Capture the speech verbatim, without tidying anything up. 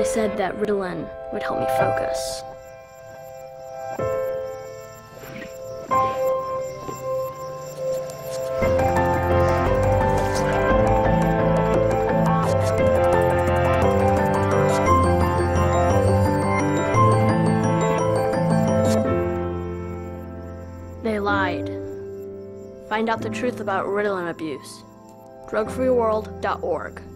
said that Ritalin would help me focus. They lied. Find out the truth about Ritalin abuse. drug free world dot org